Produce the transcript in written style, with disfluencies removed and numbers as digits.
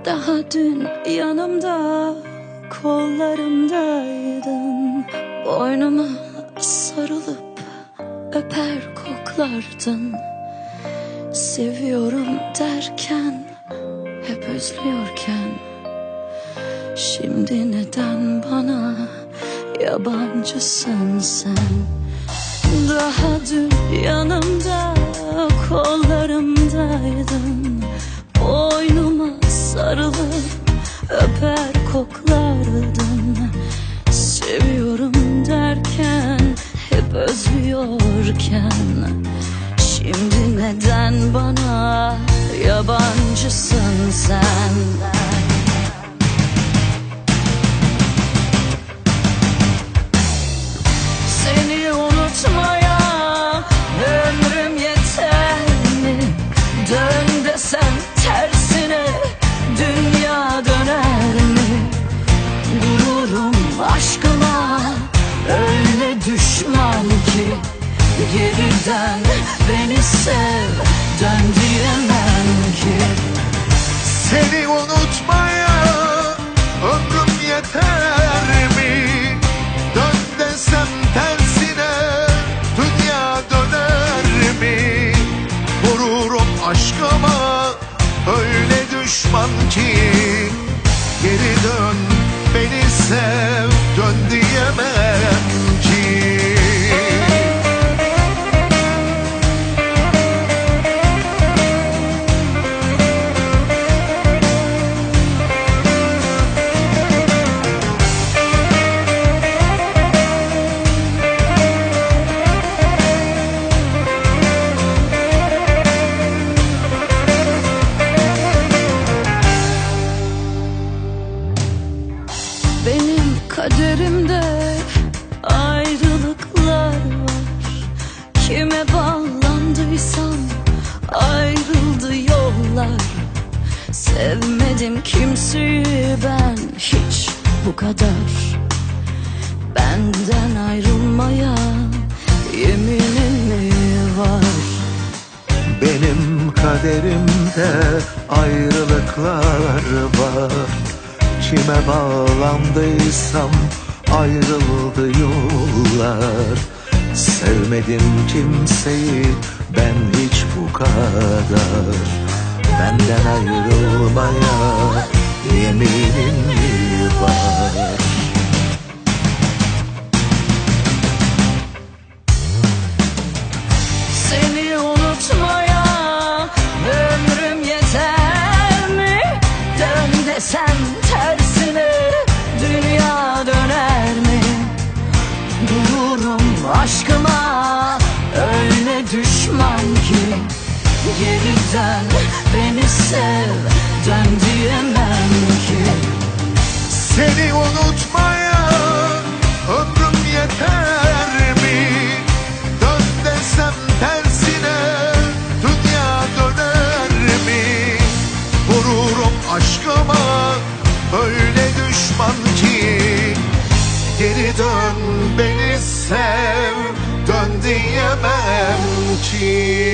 Daha dün yanımda, kollarımdaydın. Boynuma sarılıp öper koklardın. Seviyorum derken, hep özlüyorken, şimdi neden bana yabancısın sen? Daha dün yanımda, kollarımdaydın. Boynuma sarılıp öper koklardın. Seviyorum derken, hep özlüyorken, şimdi neden bana yabancısın sen? Seni unutmaya ömrüm yeter mi? Dön desem tersine dünya döner mi? Gururum aşkıma öyle düşman ki, geriden beni sev, dön diyemem ki. Seni unutmaya ömrüm yeter mi? Dön desem tersine dünya döner mi? Vururum aşkıma öyle düşman ki, geri dön beni sev, dön diyemem ki. Benim kaderimde ayrılıklar var. Kime bağlandıysam ayrıldı yollar. Sevmedim kimseyi ben hiç bu kadar. Benden ayrılmaya yeminin mi var? Benim kaderimde ayrılıklar var. Kime bağlandıysam ayrıldı yollar. Sevmedim kimseyi ben hiç bu kadar. Benden ayrılmaya yeminim mi var? Seni unutmaya ömrüm yeter mi? Dön desem tersine dünya döner mi? Gururum aşkıma öyle düşman ki, geriden beni sev, dön diyemem ki. Seni unutmaya ömrüm yeter mi? Dön desem tersine dünya döner mi? Vururum aşkıma öyle düşman ki, geri dön beni sev, dön diyemem ki.